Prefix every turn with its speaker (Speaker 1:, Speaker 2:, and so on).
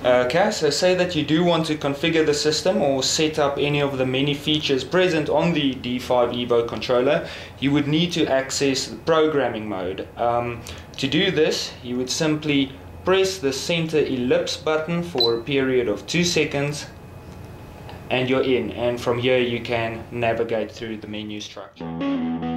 Speaker 1: Okay, so say that you do want to configure the system or set up any of the many features present on the D5-Evo controller. You would need to access the programming mode. To do this, you would simply press the center ellipse button for a period of 2 seconds and you're in, and from here you can navigate through the menu structure.